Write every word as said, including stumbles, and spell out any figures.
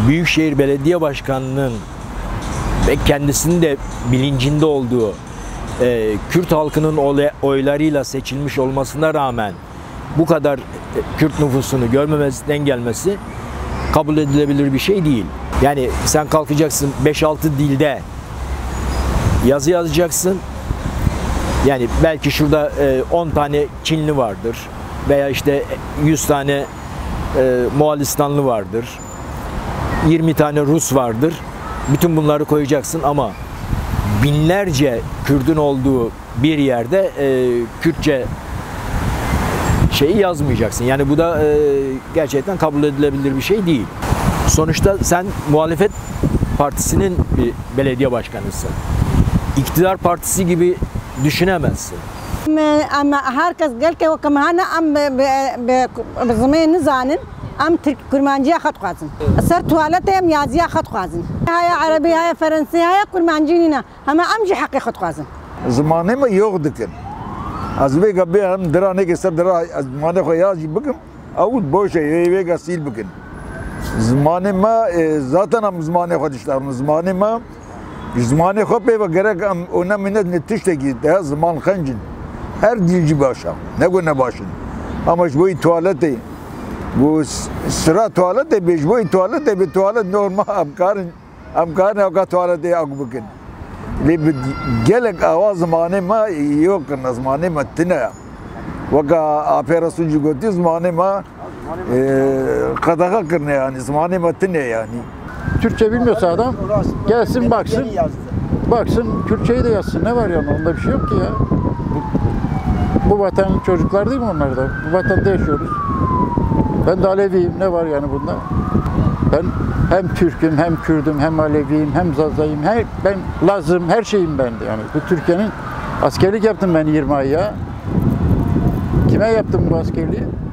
Büyükşehir Belediye Başkanı'nın ve kendisinin de bilincinde olduğu e, Kürt halkının oylarıyla seçilmiş olmasına rağmen bu kadar Kürt nüfusunu görmemesinden gelmesi kabul edilebilir bir şey değil. Yani sen kalkacaksın beş altı dilde yazı yazacaksın. Yani belki şurada on tane Çinli vardır veya işte yüz tane e, Moğolistanlı vardır, yirmi tane Rus vardır. Bütün bunları koyacaksın ama binlerce Kürt'ün olduğu bir yerde e, Kürtçe şeyi yazmayacaksın. Yani bu da e, gerçekten kabul edilebilir bir şey değil. Sonuçta sen muhalefet partisinin bir belediye başkanısın. İktidar partisi gibi düşünemezsin. Ama herkes gel ki o kamhana am be zaman zanin am Türk Kurmancıya xat qazın. Ser tuvalet am yazıya xat qazın. Haya Arabi haya Fransi haya Kurmancıyına ama amci hakkı xat qazın. Zamanı mı yok dikin. Az ve gabe am drane ke ser dra zamanı ko yazı bugün avut boş ey ve gasil bugün. Zamanı mı zaten am zamanı ko dişler zamanı mı zamanı ko pe ve gerek am ona minnet netişteki de zaman kancın. Her dilci başa. Ne gönne başın. Ama bu tuvalete bu sıra tuvalete beş bu tuvalete bir tuvalet normal amkarın amkarın o tuvalete ak bugün. Ve gelek avaz zamanı mı yok zamanı mı tine. Vaka operasyoncu götü zamanı mı kadaka kırne yani zamanı mı tine yani. Türkçe bilmiyorsa adam gelsin baksın. Baksın Kürtçeyi de yazsın. Ne var yani onda bir şey yok ki ya. Bu, bu vatan çocuklar değil mi onlar da? Bu vatanda yaşıyoruz. Ben de Aleviyim. Ne var yani bunda? Ben hem Türk'üm, hem Kürd'üm, hem Aleviyim, hem Zazayım. Her, ben Laz'ım, her şeyim ben de yani. Bu Türkiye'nin askerlik yaptım ben yirmi ay ya. Kime yaptım bu askerliği?